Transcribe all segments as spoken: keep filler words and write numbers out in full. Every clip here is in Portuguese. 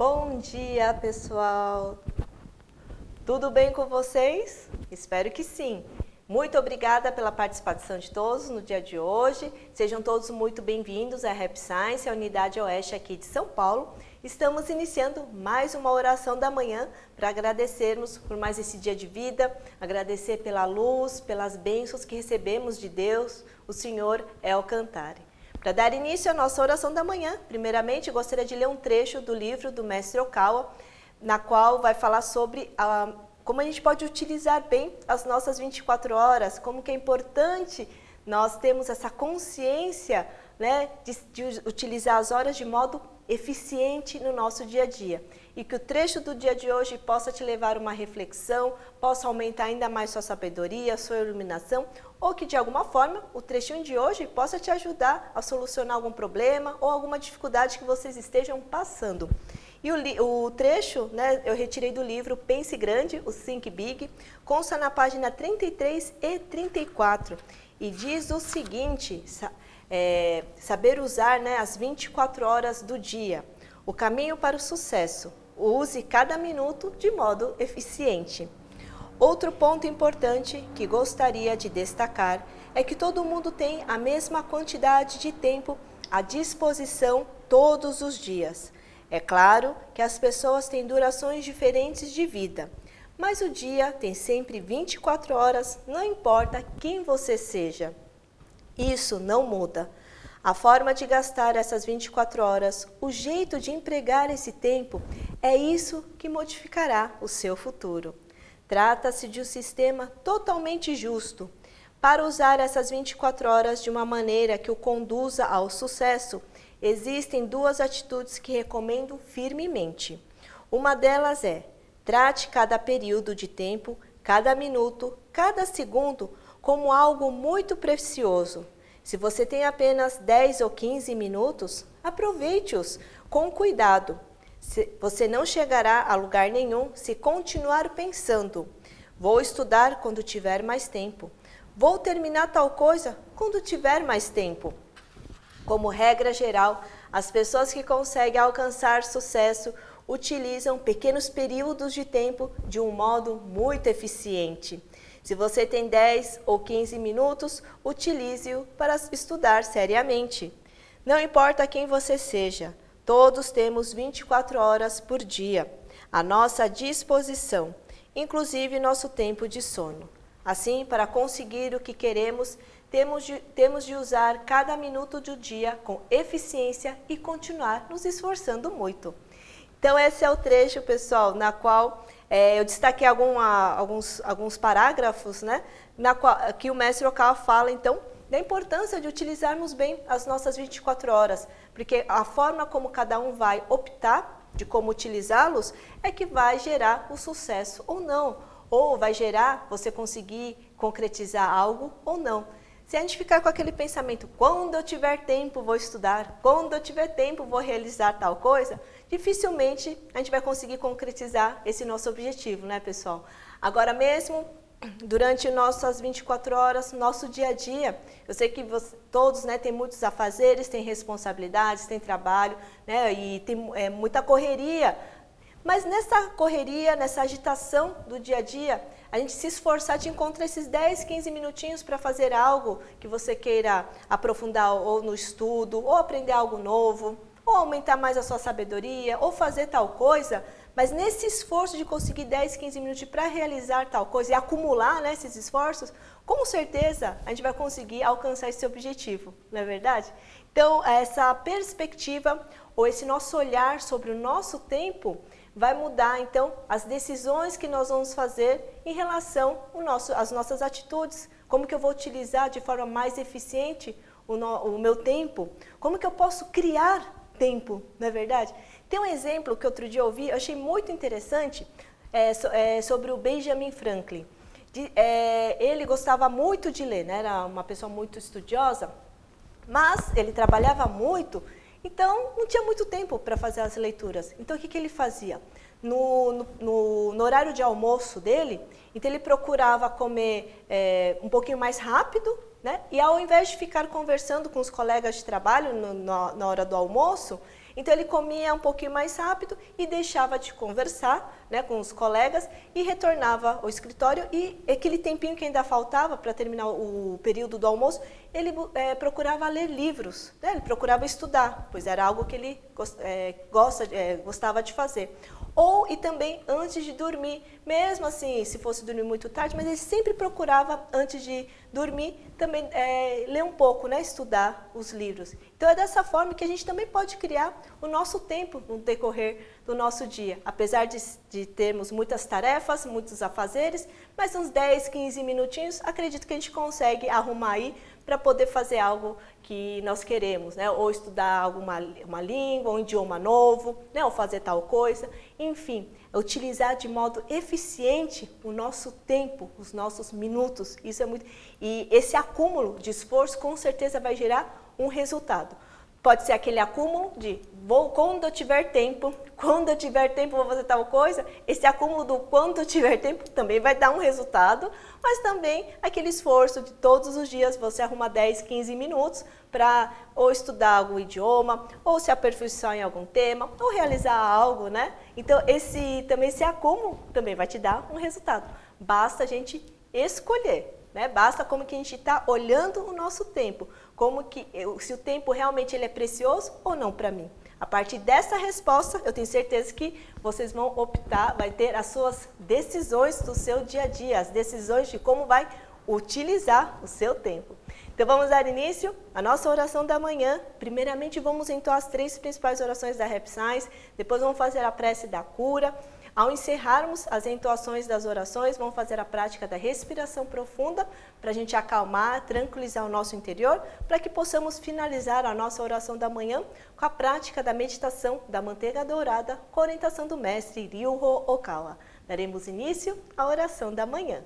Bom dia, pessoal! Tudo bem com vocês? Espero que sim! Muito obrigada pela participação de todos no dia de hoje. Sejam todos muito bem-vindos à Rap Science, a unidade oeste aqui de São Paulo. Estamos iniciando mais uma oração da manhã para agradecermos por mais esse dia de vida, agradecer pela luz, pelas bênçãos que recebemos de Deus, o Senhor é o cantar. Para dar início à nossa oração da manhã, primeiramente gostaria de ler um trecho do livro do Mestre Okawa, na qual vai falar sobre a como a gente pode utilizar bem as nossas vinte e quatro horas, como que é importante nós termos essa consciência, né, de, de utilizar as horas de modo eficiente no nosso dia a dia. E que o trecho do dia de hoje possa te levar a uma reflexão, possa aumentar ainda mais sua sabedoria, sua iluminação, ou que de alguma forma o trechinho de hoje possa te ajudar a solucionar algum problema ou alguma dificuldade que vocês estejam passando. E o, o trecho, né, eu retirei do livro Pense Grande, o Think Big, consta na página trinta e três e trinta e quatro, e diz o seguinte, é, saber usar, né, as vinte e quatro horas do dia, o caminho para o sucesso, use cada minuto de modo eficiente. Outro ponto importante que gostaria de destacar é que todo mundo tem a mesma quantidade de tempo à disposição todos os dias. É claro que as pessoas têm durações diferentes de vida, mas o dia tem sempre vinte e quatro horas, não importa quem você seja. Isso não muda. A forma de gastar essas vinte e quatro horas, o jeito de empregar esse tempo, é isso que modificará o seu futuro. Trata-se de um sistema totalmente justo. Para usar essas vinte e quatro horas de uma maneira que o conduza ao sucesso, existem duas atitudes que recomendo firmemente. Uma delas é, trate cada período de tempo, cada minuto, cada segundo, como algo muito precioso. Se você tem apenas dez ou quinze minutos, aproveite-os com cuidado. Você não chegará a lugar nenhum se continuar pensando, vou estudar quando tiver mais tempo, vou terminar tal coisa quando tiver mais tempo. Como regra geral, as pessoas que conseguem alcançar sucesso utilizam pequenos períodos de tempo de um modo muito eficiente. Se você tem dez ou quinze minutos, utilize-o para estudar seriamente. Não importa quem você seja, todos temos vinte e quatro horas por dia à nossa disposição, inclusive nosso tempo de sono. Assim, para conseguir o que queremos, Temos de, temos de usar cada minuto do dia com eficiência e continuar nos esforçando muito. Então, esse é o trecho, pessoal, na qual é, eu destaquei alguma, alguns, alguns parágrafos, né, na qual, que o mestre Okawa fala, então, da importância de utilizarmos bem as nossas vinte e quatro horas, porque a forma como cada um vai optar de como utilizá-los é que vai gerar o sucesso ou não, ou vai gerar você conseguir concretizar algo ou não. Se a gente ficar com aquele pensamento, quando eu tiver tempo vou estudar, quando eu tiver tempo vou realizar tal coisa, dificilmente a gente vai conseguir concretizar esse nosso objetivo, né, pessoal? Agora mesmo, durante nossas vinte e quatro horas, nosso dia a dia, eu sei que você, todos, né, têm muitos afazeres, têm responsabilidades, têm trabalho, né, e tem é, muita correria. Mas nessa correria, nessa agitação do dia a dia, a gente se esforçar de encontrar esses dez, quinze minutinhos para fazer algo que você queira aprofundar ou no estudo, ou aprender algo novo, ou aumentar mais a sua sabedoria, ou fazer tal coisa, mas nesse esforço de conseguir dez, quinze minutos para realizar tal coisa e acumular, né, esses esforços, com certeza a gente vai conseguir alcançar esse objetivo, não é verdade? Então, essa perspectiva ou esse nosso olhar sobre o nosso tempo vai mudar, então, as decisões que nós vamos fazer em relação ao nosso, às nossas atitudes. Como que eu vou utilizar de forma mais eficiente o, no, o meu tempo? Como que eu posso criar tempo, não é verdade? Tem um exemplo que outro dia eu ouvi, eu achei muito interessante, é, so, é, sobre o Benjamin Franklin. De, é, ele gostava muito de ler, né? Era uma pessoa muito estudiosa, mas ele trabalhava muito. Então, não tinha muito tempo para fazer as leituras. Então, o que, que ele fazia? No, no, no, no horário de almoço dele, então ele procurava comer é, um pouquinho mais rápido, né? E ao invés de ficar conversando com os colegas de trabalho no, na, na hora do almoço, Então ele comia um pouquinho mais rápido e deixava de conversar, né, com os colegas e retornava ao escritório, e aquele tempinho que ainda faltava para terminar o período do almoço, ele é, procurava ler livros, né, ele procurava estudar, pois era algo que ele é, gosta, é, gostava de fazer. Ou, e também antes de dormir, mesmo assim, se fosse dormir muito tarde, mas ele sempre procurava, antes de dormir, também é, ler um pouco, né, estudar os livros. Então é dessa forma que a gente também pode criar o nosso tempo no decorrer do nosso dia. Apesar de, de termos muitas tarefas, muitos afazeres, mas uns dez, quinze minutinhos, acredito que a gente consegue arrumar aí para poder fazer algo que nós queremos, né? Ou estudar alguma uma língua, um idioma novo, né? Ou fazer tal coisa, enfim, utilizar de modo eficiente o nosso tempo, os nossos minutos. Isso é muito, e esse acúmulo de esforço com certeza vai gerar um resultado. Pode ser aquele acúmulo de, vou, quando eu tiver tempo, quando eu tiver tempo vou fazer tal coisa. Esse acúmulo do quando eu tiver tempo também vai dar um resultado, mas também aquele esforço de todos os dias você arruma dez, quinze minutos para ou estudar algum idioma, ou se aperfeiçoar em algum tema, ou realizar algo, né? Então esse, também esse acúmulo também vai te dar um resultado. Basta a gente escolher. Né? Basta como que a gente está olhando o nosso tempo, como que se o tempo realmente ele é precioso ou não para mim. A partir dessa resposta, eu tenho certeza que vocês vão optar, vai ter as suas decisões do seu dia a dia, as decisões de como vai utilizar o seu tempo. Então vamos dar início à nossa oração da manhã. Primeiramente vamos entoar as três principais orações da Happy Science, depois vamos fazer a prece da cura. Ao encerrarmos as entoações das orações, vamos fazer a prática da respiração profunda para a gente acalmar, tranquilizar o nosso interior, para que possamos finalizar a nossa oração da manhã com a prática da meditação da manteiga dourada, com a orientação do mestre Ryuho Okawa. Daremos início à oração da manhã.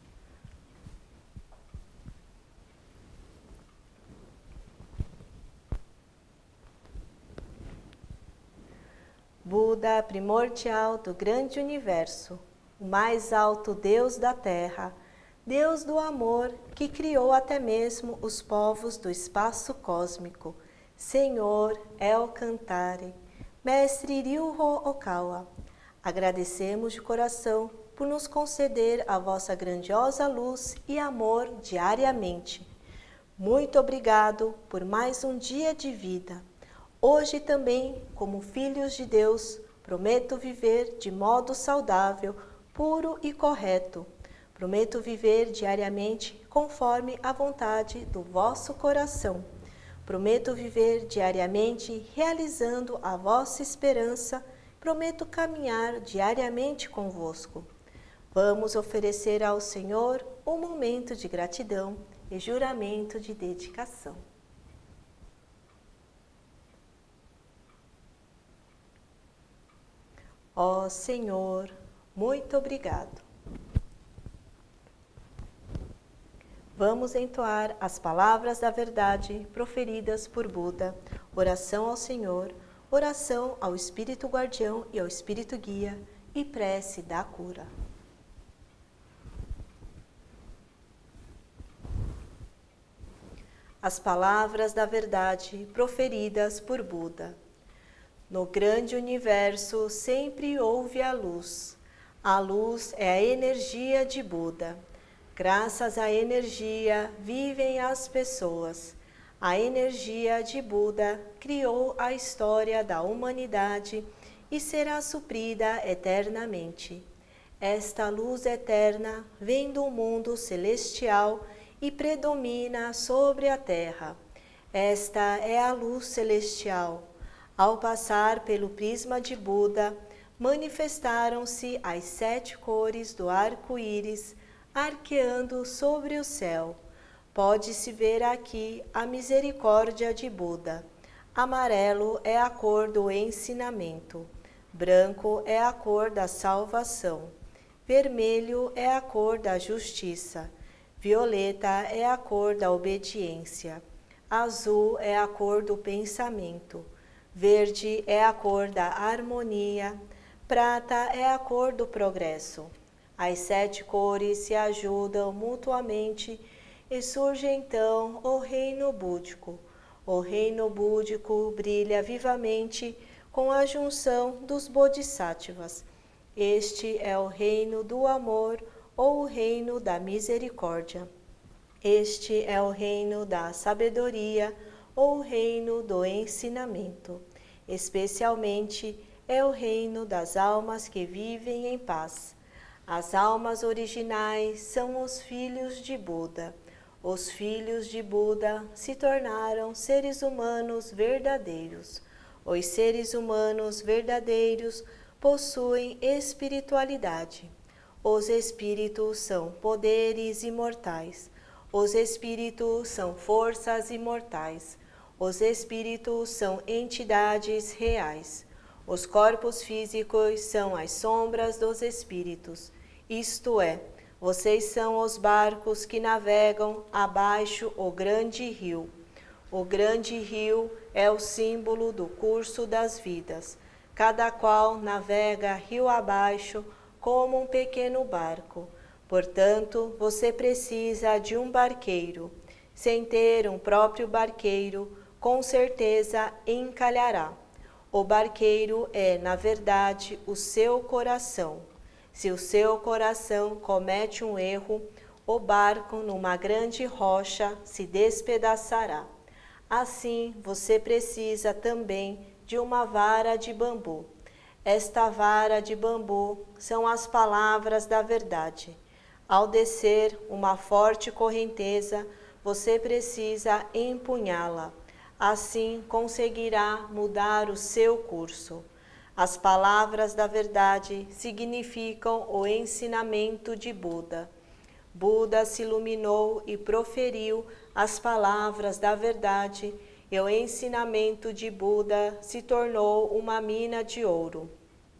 Buda primordial do grande universo, o mais alto Deus da Terra, Deus do amor que criou até mesmo os povos do espaço cósmico, Senhor El Cantare, Mestre Ryuho Okawa, agradecemos de coração por nos conceder a vossa grandiosa luz e amor diariamente. Muito obrigado por mais um dia de vida. Hoje também, como filhos de Deus, prometo viver de modo saudável, puro e correto. Prometo viver diariamente conforme a vontade do vosso coração. Prometo viver diariamente realizando a vossa esperança. Prometo caminhar diariamente convosco. Vamos oferecer ao Senhor um momento de gratidão e juramento de dedicação. Ó Senhor, muito obrigado. Vamos entoar as palavras da verdade proferidas por Buda, oração ao Senhor, oração ao Espírito Guardião e ao Espírito Guia e prece da cura. As palavras da verdade proferidas por Buda. No grande universo sempre houve a luz. A luz é a energia de Buda. Graças à energia vivem as pessoas. A energia de Buda criou a história da humanidade e será suprida eternamente. Esta luz eterna vem do mundo celestial e predomina sobre a terra. Esta é a luz celestial. Ao passar pelo prisma de Buda, manifestaram-se as sete cores do arco-íris, arqueando sobre o céu. Pode-se ver aqui a misericórdia de Buda. Amarelo é a cor do ensinamento. Branco é a cor da salvação. Vermelho é a cor da justiça. Violeta é a cor da obediência. Azul é a cor do pensamento. Verde é a cor da harmonia, prata é a cor do progresso. As sete cores se ajudam mutuamente e surge então o reino búdico. o reino búdico brilha vivamente com a junção dos bodhisattvas. Este é o reino do amor ou o reino da misericórdia. Este é o reino da sabedoria ou o reino do ensinamento. Especialmente é o reino das almas que vivem em paz. As almas originais são os filhos de Buda. Os filhos de Buda se tornaram seres humanos verdadeiros. Os seres humanos verdadeiros possuem espiritualidade. Os espíritos são poderes imortais. Os espíritos são forças imortais. Os espíritos são entidades reais. Os corpos físicos são as sombras dos espíritos. Isto é, vocês são os barcos que navegam abaixo o grande rio. O grande rio é o símbolo do curso das vidas. Cada qual navega rio abaixo como um pequeno barco. Portanto, você precisa de um barqueiro. Sem ter um próprio barqueiro, com certeza encalhará. O barqueiro é, na verdade, o seu coração. Se o seu coração comete um erro, o barco, numa grande rocha, se despedaçará. Assim, você precisa também de uma vara de bambu. Esta vara de bambu são as palavras da verdade. Ao descer uma forte correnteza, você precisa empunhá-la. Assim conseguirá mudar o seu curso. As palavras da verdade significam o ensinamento de Buda. Buda se iluminou e proferiu as palavras da verdade, e o ensinamento de Buda se tornou uma mina de ouro.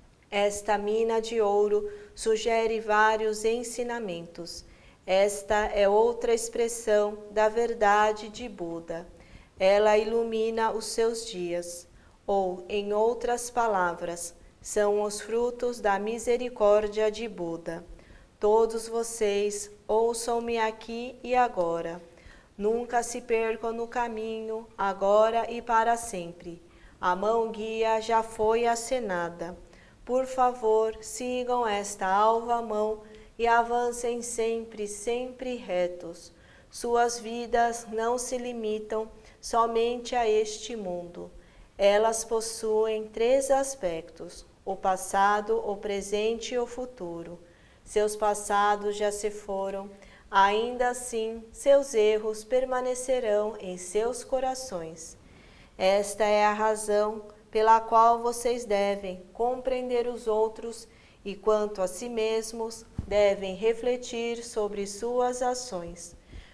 Esta mina de ouro sugere vários ensinamentos. Esta é outra expressão da verdade de Buda. Ela ilumina os seus dias, ou, em outras palavras, são os frutos da misericórdia de Buda. Todos vocês ouçam-me aqui e agora. Nunca se percam no caminho, agora e para sempre. A mão guia já foi acenada. Por favor, sigam esta alva mão e avancem sempre, sempre retos. Suas vidas não se limitam somente a este mundo. Elas possuem três aspectos: o passado, o presente e o futuro. Seus passados já se foram, ainda assim seus erros permanecerão em seus corações. Esta é a razão pela qual vocês devem compreender os outros e, quanto a si mesmos, devem refletir sobre suas ações.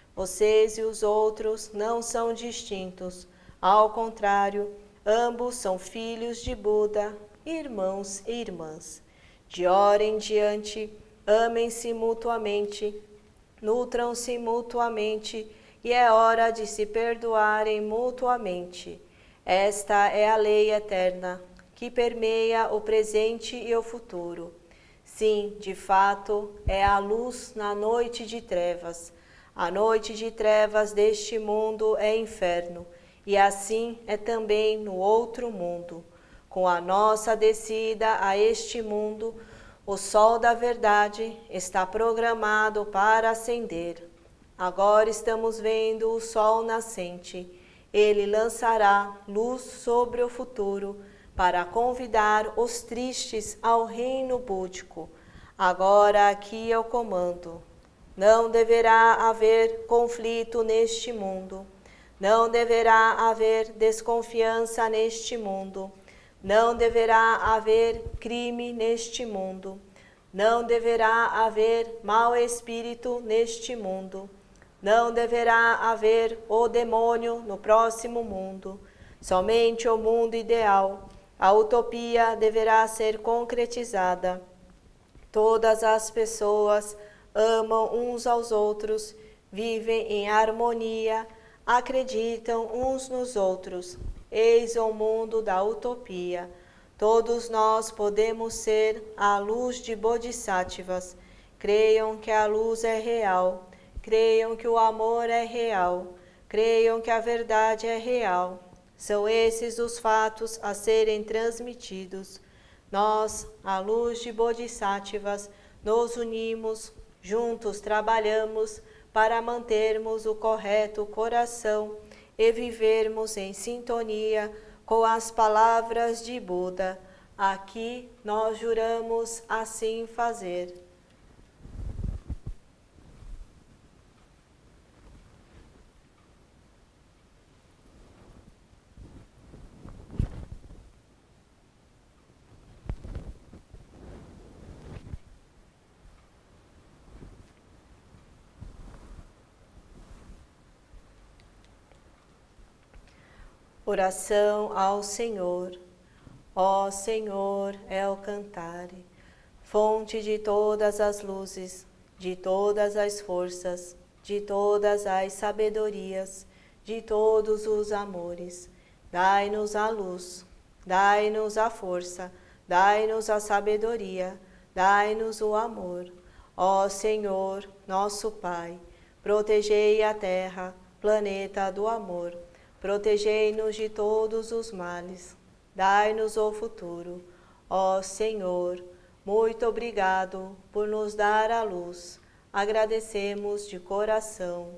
Vocês e os outros não são distintos. Ao contrário, ambos são filhos de Buda, irmãos e irmãs. De hora em diante, amem-se mutuamente, nutram-se mutuamente, e é hora de se perdoarem mutuamente. Esta é a lei eterna, que permeia o presente e o futuro. Sim, de fato, é a luz na noite de trevas. A noite de trevas deste mundo é inferno, e assim é também no outro mundo. Com a nossa descida a este mundo, o sol da verdade está programado para ascender. Agora estamos vendo o sol nascente. Ele lançará luz sobre o futuro para convidar os tristes ao reino búdico. Agora aqui eu comando. Não deverá haver conflito neste mundo. Não deverá haver desconfiança neste mundo. Não deverá haver crime neste mundo. Não deverá haver mau espírito neste mundo. Não deverá haver o demônio no próximo mundo. Somente o mundo ideal. A utopia deverá ser concretizada. Todas as pessoas amam uns aos outros, vivem em harmonia, acreditam uns nos outros. Eis o mundo da utopia. Todos nós podemos ser a luz de bodhisattvas. Creiam que a luz é real. Creiam que o amor é real. creiam que a verdade é real. São esses os fatos a serem transmitidos. Nós, à luz de Bodhisattvas, nos unimos, juntos trabalhamos para mantermos o correto coração e vivermos em sintonia com as palavras de Buda. Aqui nós juramos assim fazer. Oração ao Senhor. Ó Senhor, El Cantare, fonte de todas as luzes, de todas as forças, de todas as sabedorias, de todos os amores, dai-nos a luz, dai-nos a força, dai-nos a sabedoria, dai-nos o amor. Ó Senhor, nosso Pai, protegei a terra, planeta do amor, protegei-nos de todos os males, dai-nos o futuro. Ó Senhor, muito obrigado por nos dar a luz, agradecemos de coração.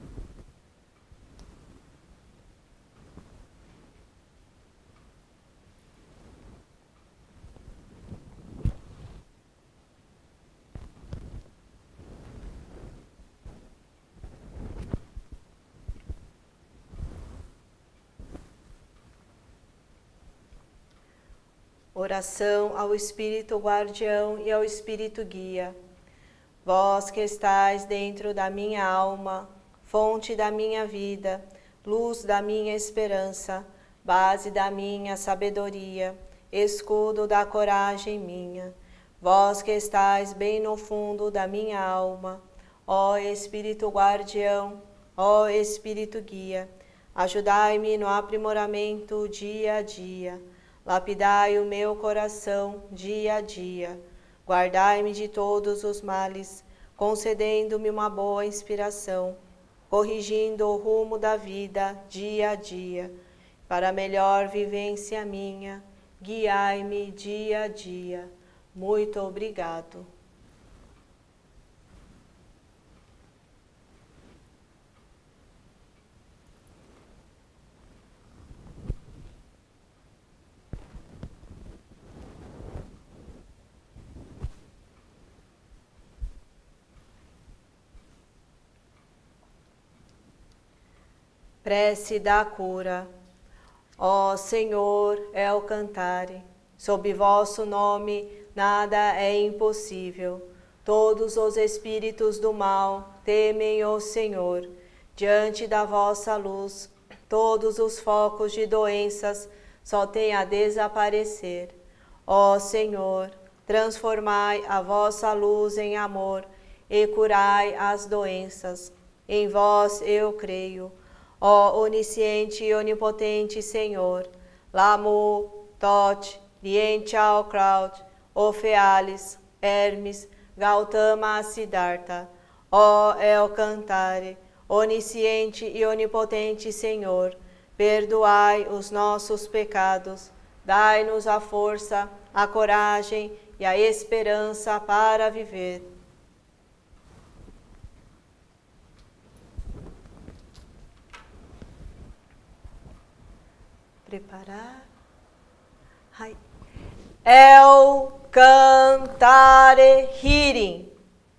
Oração ao Espírito Guardião e ao Espírito Guia. Vós que estais dentro da minha alma, fonte da minha vida, luz da minha esperança, base da minha sabedoria, escudo da coragem minha. Vós que estais bem no fundo da minha alma, ó Espírito Guardião, ó Espírito Guia, ajudai-me no aprimoramento dia a dia. Lapidai o meu coração dia a dia, guardai-me de todos os males, concedendo-me uma boa inspiração, corrigindo o rumo da vida dia a dia, para melhor vivência minha, guiai-me dia a dia. Muito obrigado. Prece da cura. Ó Senhor, El Cantare, sob vosso nome nada é impossível. Todos os espíritos do mal temem o Senhor. Diante da vossa luz, todos os focos de doenças só têm a desaparecer. Ó Senhor, transformai a vossa luz em amor e curai as doenças. Em vós eu creio. Ó onisciente e onipotente Senhor, Lamu, Tote, Lien Chao Kraut, Ofealis, Hermes, Gautama Siddhartha, ó El Cantare, onisciente e onipotente Senhor, perdoai os nossos pecados, dai-nos a força, a coragem e a esperança para viver. Preparar. Hai. El Cantare Hearing.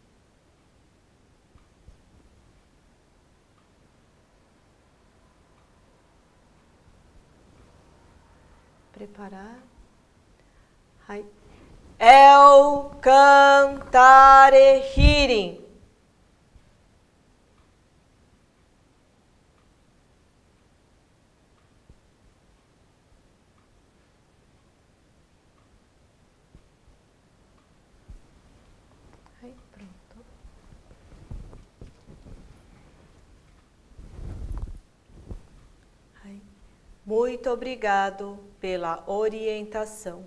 Preparar. Hai. El Cantare Hearing. Muito obrigado pela orientação.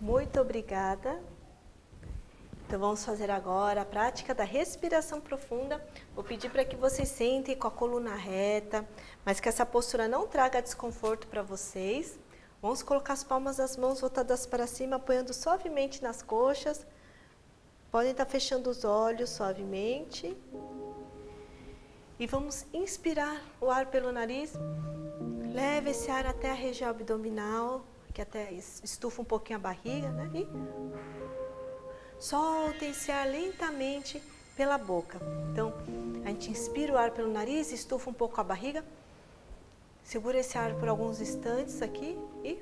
Muito obrigada. Então vamos fazer agora a prática da respiração profunda. Vou pedir para que vocês sentem com a coluna reta, mas que essa postura não traga desconforto para vocês. Vamos colocar as palmas das mãos voltadas para cima, apoiando suavemente nas coxas. Podem estar fechando os olhos suavemente. E vamos inspirar o ar pelo nariz. Leve esse ar até a região abdominal, que até estufa um pouquinho a barriga, né? E solta esse ar lentamente pela boca. Então, a gente inspira o ar pelo nariz, estufa um pouco a barriga. Segura esse ar por alguns instantes aqui e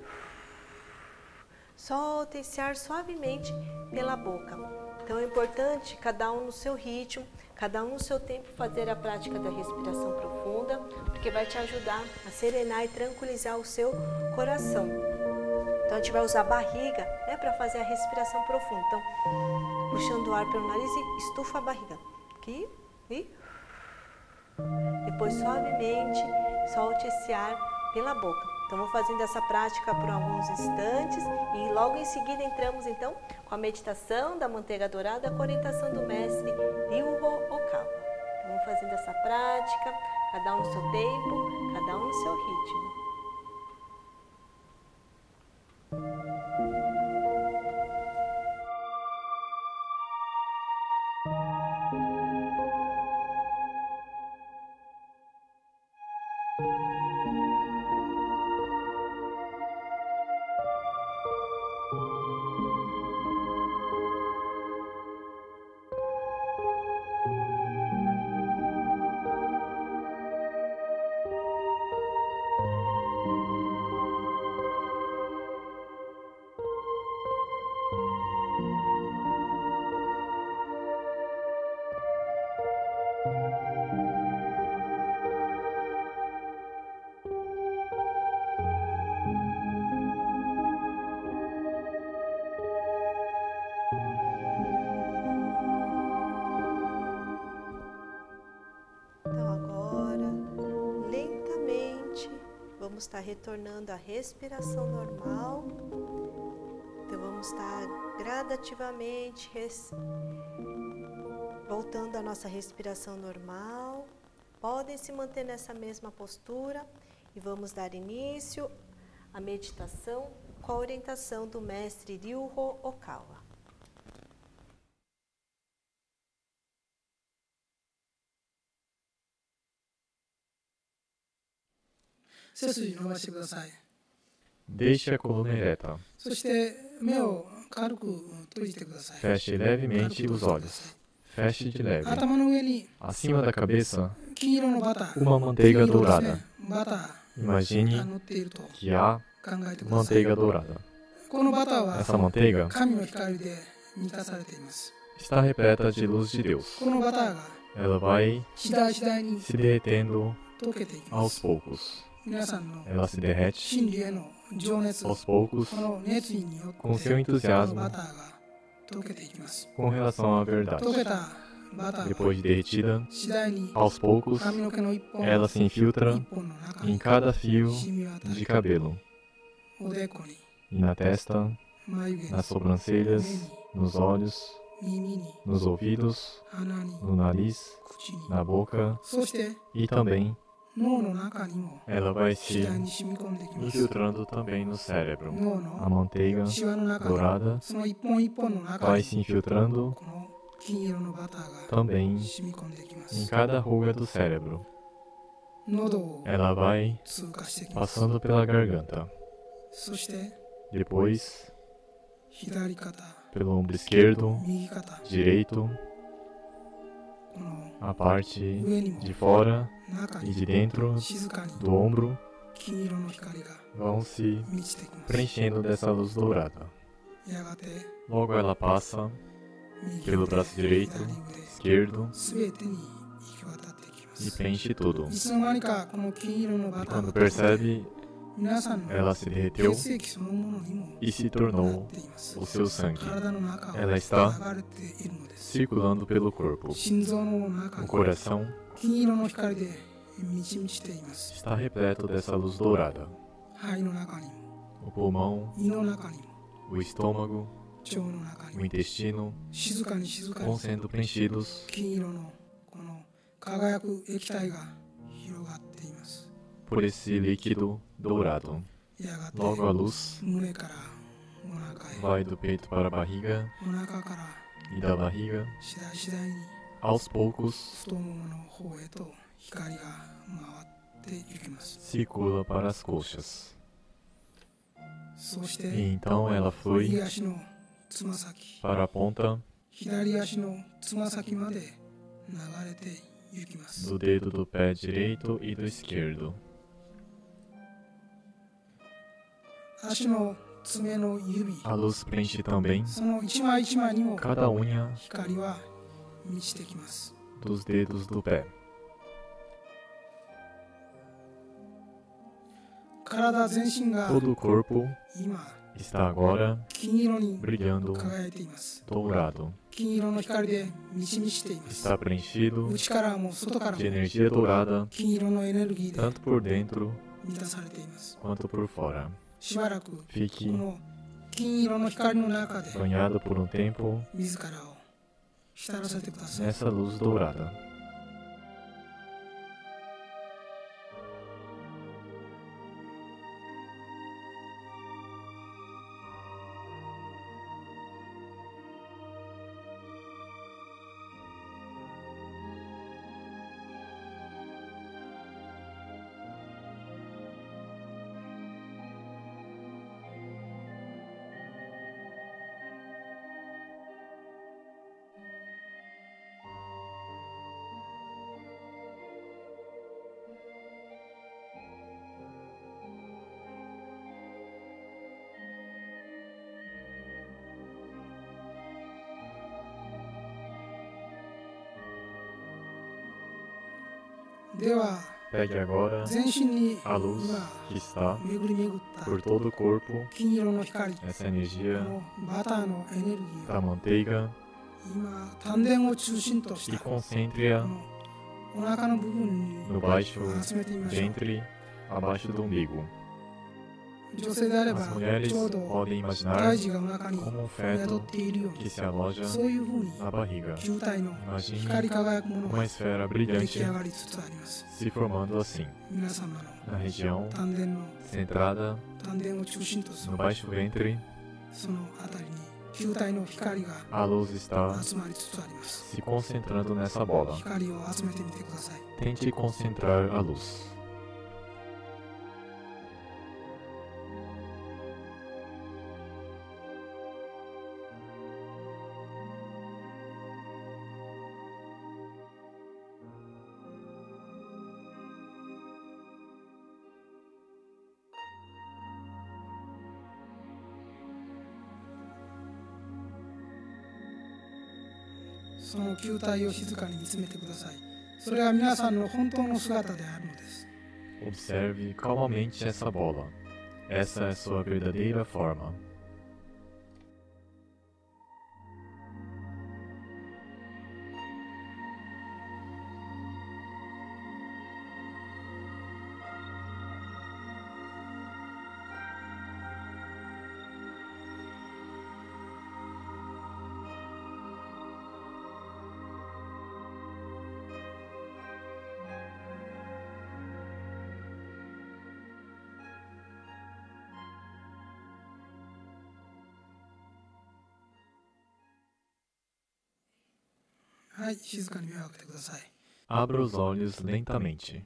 solta esse ar suavemente pela boca. Então, é importante, cada um no seu ritmo, cada um no seu tempo, fazer a prática da respiração profunda, porque vai te ajudar a serenar e tranquilizar o seu coração. Então, a gente vai usar a barriga, né, para fazer a respiração profunda. Então, puxando o ar pelo nariz e estufa a barriga. Aqui e depois, suavemente, solte esse ar pela boca. Então, vou fazendo essa prática por alguns instantes e logo em seguida entramos, então, com a meditação da manteiga dourada com a orientação do mestre Ryuho Okawa. Então, vamos fazendo essa prática, cada um no seu tempo, cada um no seu ritmo. Vamos estar retornando à respiração normal. Então vamos estar gradativamente res... voltando à nossa respiração normal. Podem se manter nessa mesma postura e vamos dar início à meditação com a orientação do mestre Ryuho Okawa. Deixe a coluna ereta. Feche levemente os olhos. Feche de leve. Acima da cabeça, uma manteiga dourada. Imagine que há manteiga dourada. Essa manteiga está repleta de luz de Deus. Ela vai se derretendo aos poucos. Ela se derrete aos poucos com seu entusiasmo com relação à verdade. Depois de derretida, aos poucos, ela se infiltra em cada fio de cabelo, e na testa, nas sobrancelhas, nos olhos, nos ouvidos, no nariz, na boca e também ela vai se infiltrando também no cérebro. A manteiga dourada vai se infiltrando também em cada ruga do cérebro. Ela vai passando pela garganta. Depois, pelo ombro esquerdo, direito, a parte de fora e de dentro do ombro vão se preenchendo dessa luz dourada. Logo ela passa pelo braço direito, esquerdo e preenche tudo. E quando percebe, ela se derreteu e se tornou o seu sangue. Ela está circulando pelo corpo. O coração está repleto dessa luz dourada. O pulmão o estômago, o intestino vão sendo preenchidos por esse líquido dourado. Logo a luz vai do peito para a barriga e da barriga, aos poucos, circula para as coxas. E então ela foi para a ponta do dedo do pé direito e do esquerdo. A luz preenche também cada unha dos dedos do pé. Todo o corpo está agora brilhando dourado. Está preenchido de energia dourada, tanto por dentro quanto por fora. Fique banhado por um tempo nessa luz dourada. Pegue agora a luz que está por todo o corpo, essa energia da manteiga, e concentre-a no baixo ventre, abaixo do umbigo. As mulheres podem imaginar como um feto que se aloja na barriga. Imagine uma esfera brilhante se formando assim, na região centrada no baixo ventre. A luz está se concentrando nessa bola. Tente concentrar a luz. Observe calmamente essa bola. Essa é sua verdadeira forma. Abra os olhos lentamente.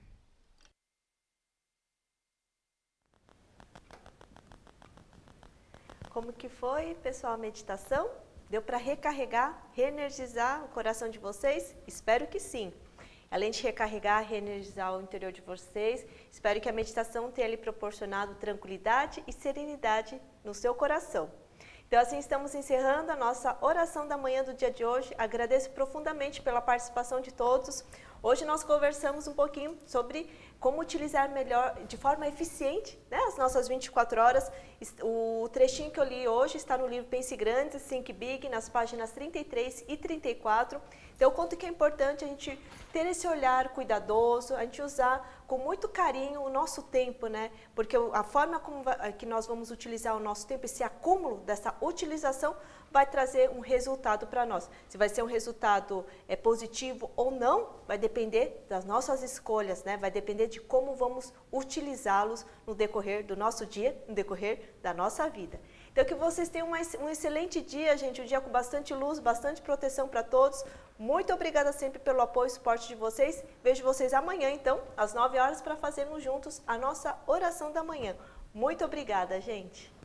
Como que foi, pessoal, a meditação? Deu para recarregar, reenergizar o coração de vocês? Espero que sim. Além de recarregar, reenergizar o interior de vocês, espero que a meditação tenha lhe proporcionado tranquilidade e serenidade no seu coração. Então, assim, estamos encerrando a nossa oração da manhã do dia de hoje. Agradeço profundamente pela participação de todos. Hoje nós conversamos um pouquinho sobre como utilizar melhor, de forma eficiente, né, as nossas vinte e quatro horas. O trechinho que eu li hoje está no livro Pense Grande, Think Big, nas páginas trinta e três e trinta e quatro. Então, o quanto que é importante a gente ter esse olhar cuidadoso, a gente usar com muito carinho o nosso tempo, né? Porque a forma como que nós vamos utilizar o nosso tempo, esse acúmulo dessa utilização, vai trazer um resultado para nós. Se vai ser um resultado é, positivo ou não, vai depender das nossas escolhas, né? Vai depender de como vamos utilizá-los no decorrer do nosso dia, no decorrer da nossa vida. Então, que vocês tenham uma, um excelente dia, gente, um dia com bastante luz, bastante proteção para todos. Muito obrigada sempre pelo apoio e suporte de vocês. Vejo vocês amanhã, então, às nove horas, para fazermos juntos a nossa oração da manhã. Muito obrigada, gente.